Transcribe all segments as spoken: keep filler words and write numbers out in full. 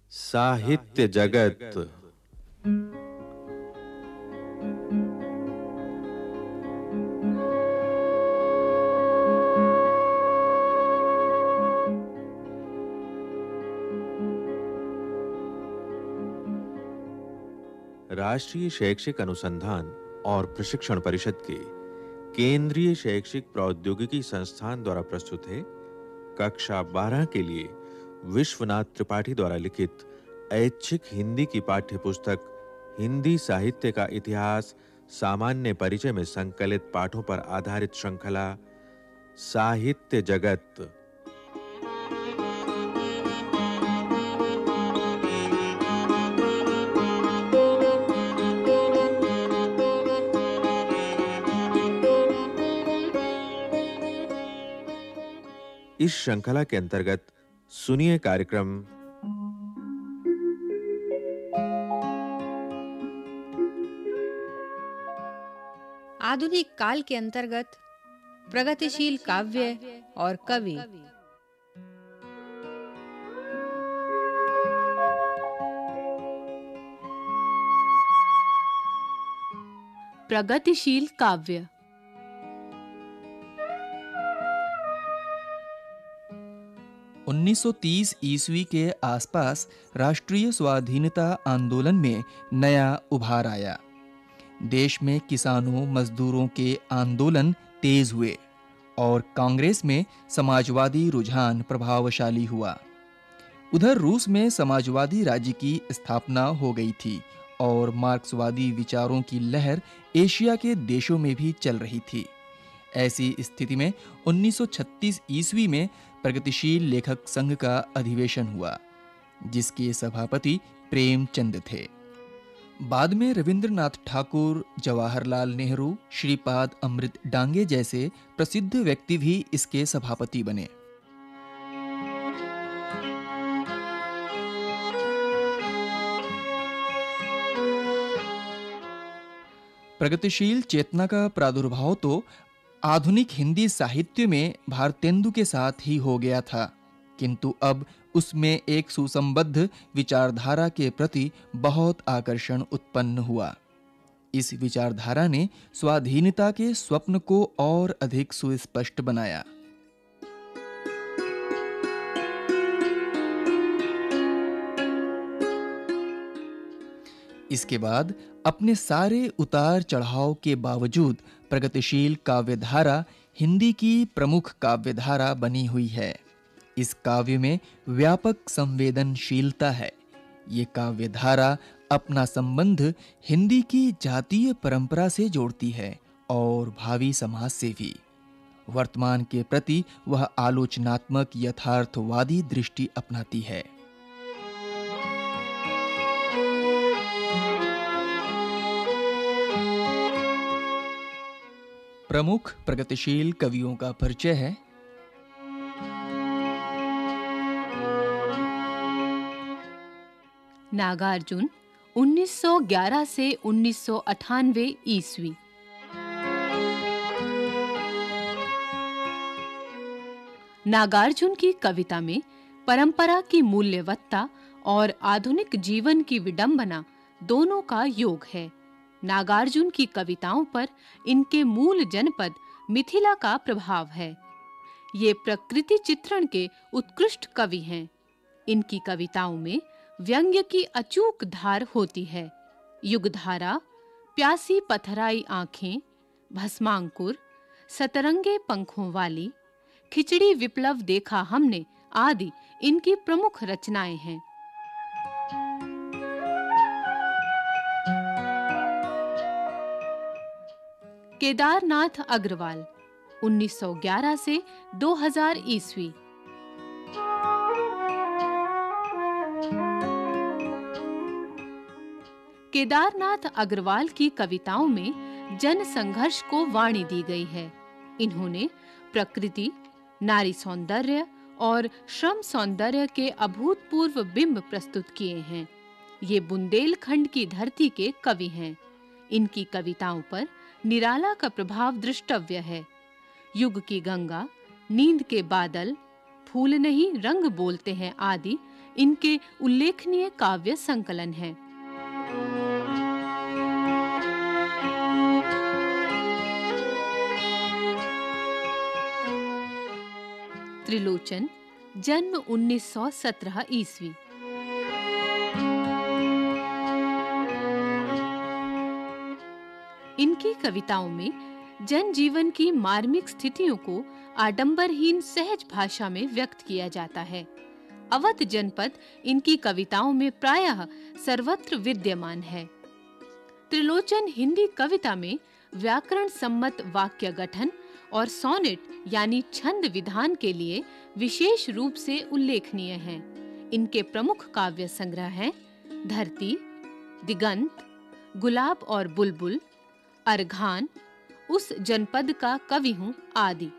साहित्य जगत। राष्ट्रीय शैक्षिक अनुसंधान और प्रशिक्षण परिषद के केंद्रीय शैक्षिक प्रौद्योगिकी संस्थान द्वारा प्रस्तुत है कक्षा बारह के लिए विश्वनाथ त्रिपाठी द्वारा लिखित ऐच्छिक हिंदी की पाठ्य पुस्तक हिंदी साहित्य का इतिहास सामान्य परिचय में संकलित पाठों पर आधारित श्रृंखला साहित्य जगत। इस श्रृंखला के अंतर्गत सुनिए कार्यक्रम आधुनिक काल के अंतर्गत प्रगतिशील काव्य और कवि। प्रगतिशील काव्य। उन्नीस सौ तीस ईस्वी के आसपास राष्ट्रीय स्वाधीनता आंदोलन में नया उभार आया। देश में किसानों मजदूरों के आंदोलन तेज हुए और कांग्रेस में समाजवादी रुझान प्रभावशाली हुआ। उधर रूस में समाजवादी राज्य की स्थापना हो गई थी और मार्क्सवादी विचारों की लहर एशिया के देशों में भी चल रही थी। ऐसी स्थिति में उन्नीस सौ छत्तीस ईस्वी में प्रगतिशील लेखक संघ का अधिवेशन हुआ, जिसके सभापति प्रेमचंद थे। बाद में रविंद्रनाथ ठाकुर, जवाहरलाल नेहरू, श्रीपाद अमृत डांगे जैसे प्रसिद्ध व्यक्ति भी इसके सभापति बने। प्रगतिशील चेतना का प्रादुर्भाव तो आधुनिक हिंदी साहित्य में भारतेंदु के साथ ही हो गया था, किंतु अब उसमें एक सुसंबद्ध विचारधारा के प्रति बहुत आकर्षण उत्पन्न हुआ। इस विचारधारा ने स्वाधीनता के स्वप्न को और अधिक सुस्पष्ट बनाया। इसके बाद अपने सारे उतार चढ़ाव के बावजूद प्रगतिशील काव्यधारा हिंदी की प्रमुख काव्यधारा बनी हुई है। इस काव्य में व्यापक संवेदनशीलता है। ये काव्यधारा अपना संबंध हिंदी की जातीय परंपरा से जोड़ती है और भावी समाज से भी। वर्तमान के प्रति वह आलोचनात्मक यथार्थवादी दृष्टि अपनाती है। प्रमुख प्रगतिशील कवियों का परिचय है। नागार्जुन उन्नीस सौ ग्यारह से उन्नीस सौ अट्ठानवे ईस्वी। नागार्जुन की कविता में परंपरा की मूल्यवत्ता और आधुनिक जीवन की विडंबना दोनों का योग है। नागार्जुन की कविताओं पर इनके मूल जनपद मिथिला का प्रभाव है। ये प्रकृति चित्रण के उत्कृष्ट कवि हैं। इनकी कविताओं में व्यंग्य की अचूक धार होती है। युगधारा, प्यासी पथराई आंखें, भस्मांकुर, सतरंगे पंखों वाली, खिचड़ी विप्लव देखा हमने आदि इनकी प्रमुख रचनाएं हैं। केदारनाथ अग्रवाल उन्नीस सौ ग्यारह से दो हज़ार ईस्वी। केदारनाथ अग्रवाल की कविताओं में जन संघर्ष को वाणी दी गई है। इन्होंने प्रकृति, नारी सौंदर्य और श्रम सौंदर्य के अभूतपूर्व बिंब प्रस्तुत किए हैं। ये बुंदेलखंड की धरती के कवि हैं। इनकी कविताओं पर निराला का प्रभाव दृष्टव्य है। युग की गंगा, नींद के बादल, फूल नहीं रंग बोलते हैं आदि इनके उल्लेखनीय काव्य संकलन हैं। त्रिलोचन, जन्म उन्नीस सौ सत्रह ईस्वी। इनकी कविताओं में जनजीवन की मार्मिक स्थितियों को आडंबरहीन सहज भाषा में व्यक्त किया जाता है। अवध जनपद इनकी कविताओं में प्रायः सर्वत्र विद्यमान है। त्रिलोचन हिंदी कविता में व्याकरण सम्मत वाक्य गठन और सोनेट यानी छंद विधान के लिए विशेष रूप से उल्लेखनीय हैं। इनके प्रमुख काव्य संग्रह हैं धरती, दिगंत, गुलाब और बुलबुल, अर्घान, उस जनपद का कवि हूँ आदि।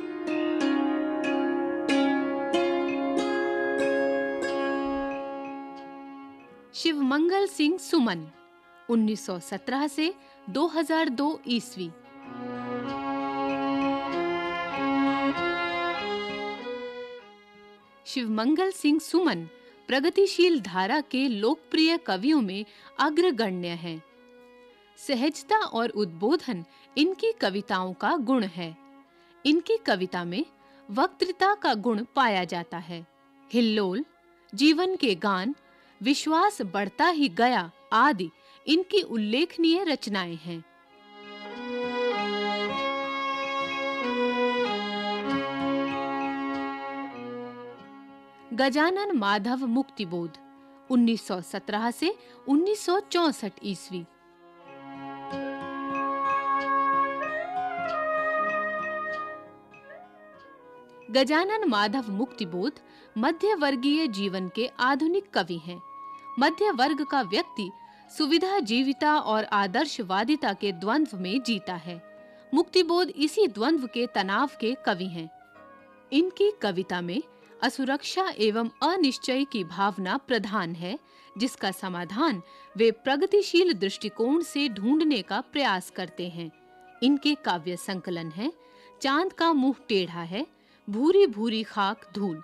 शिवमंगल सिंह सुमन, उन्नीस सौ सत्रह से दो हज़ार दो ईस्वी। शिवमंगल सिंह सुमन प्रगतिशील धारा के लोकप्रिय कवियों में अग्रगण्य हैं। सहजता और उद्बोधन इनकी कविताओं का गुण है। इनकी कविता में वक्तृता का गुण पाया जाता है। हिल्लोल, जीवन के गान, विश्वास बढ़ता ही गया आदि इनकी उल्लेखनीय रचनाएं हैं। गजानन माधव मुक्तिबोध, उन्नीस सौ सत्रह से उन्नीस सौ चौसठ ईस्वी। गजानन माधव मुक्तिबोध मध्य वर्गीय जीवन के आधुनिक कवि हैं। मध्य वर्ग का व्यक्ति सुविधा जीविता और आदर्शवादिता के द्वंद्व में जीता है। मुक्तिबोध इसी द्वंद्व के तनाव के कवि हैं। इनकी कविता में असुरक्षा एवं अनिश्चय की भावना प्रधान है, जिसका समाधान वे प्रगतिशील दृष्टिकोण से ढूंढने का प्रयास करते हैं। इनके काव्य संकलन हैं चांद का मुंह टेढ़ा है, भूरी भूरी खाक धूल।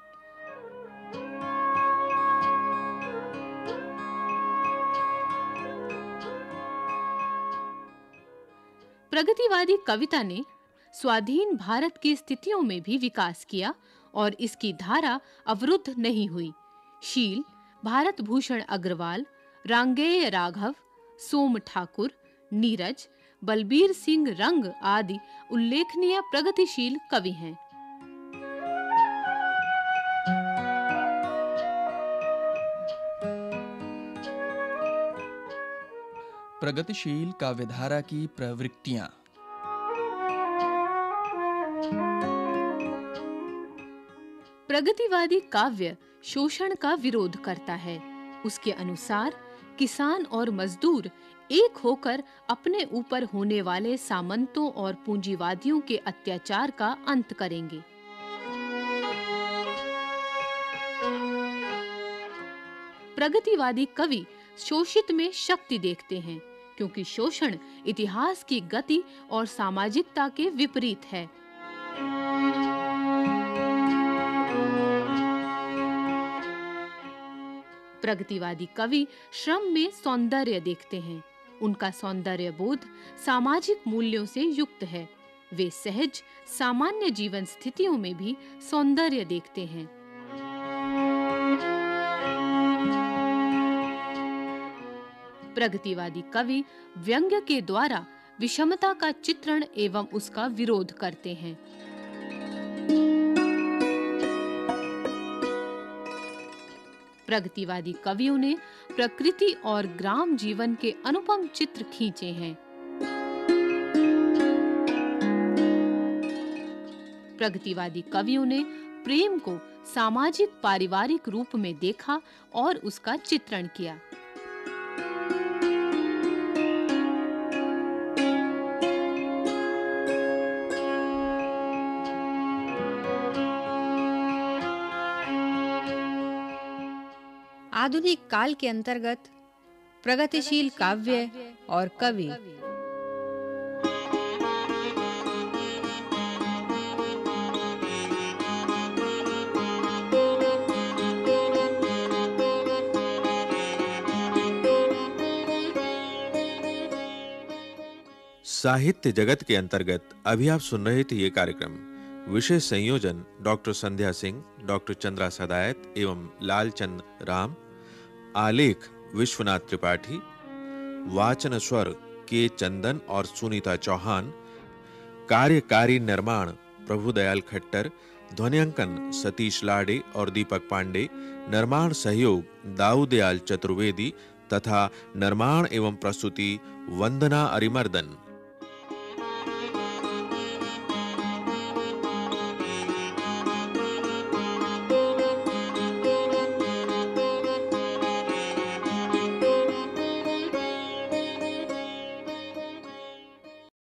प्रगतिवादी कविता ने स्वाधीन भारत की स्थितियों में भी विकास किया और इसकी धारा अवरुद्ध नहीं हुई। शील, भारत भूषण अग्रवाल, रांगेय राघव, सोम ठाकुर, नीरज, बलबीर सिंह रंग आदि उल्लेखनीय प्रगतिशील कवि हैं। प्रगतिशील काव्यधारा की प्रवृत्तियां। प्रगतिवादी काव्य शोषण का विरोध करता है। उसके अनुसार किसान और मजदूर एक होकर अपने ऊपर होने वाले सामंतों और पूंजीवादियों के अत्याचार का अंत करेंगे। प्रगतिवादी कवि शोषित में शक्ति देखते हैं, क्योंकि शोषण इतिहास की गति और सामाजिकता के विपरीत है। प्रगतिवादी कवि श्रम में सौंदर्य देखते हैं। उनका सौंदर्य बोध सामाजिक मूल्यों से युक्त है। वे सहज सामान्य जीवन स्थितियों में भी सौंदर्य देखते हैं। प्रगतिवादी कवि व्यंग्य के द्वारा विषमता का चित्रण एवं उसका विरोध करते हैं। प्रगतिवादी कवियों ने प्रकृति और ग्राम जीवन के अनुपम चित्र खींचे हैं। प्रगतिवादी कवियों ने प्रेम को सामाजिक पारिवारिक रूप में देखा और उसका चित्रण किया। आधुनिक काल के अंतर्गत प्रगतिशील काव्य और कवि। साहित्य जगत के अंतर्गत अभी आप सुन रहे थे ये कार्यक्रम। विशेष संयोजन डॉक्टर संध्या सिंह, डॉक्टर चंद्रा सदायत एवं लालचंद राम। आलेख विश्वनाथ त्रिपाठी। वाचन स्वर के चंदन और सुनीता चौहान। कार्यकारी निर्माण प्रभुदयाल खट्टर। ध्वनियांकन सतीश लाड़े और दीपक पांडे। निर्माण सहयोग दाऊदयाल चतुर्वेदी तथा निर्माण एवं प्रस्तुति वंदना अरिमर्दन।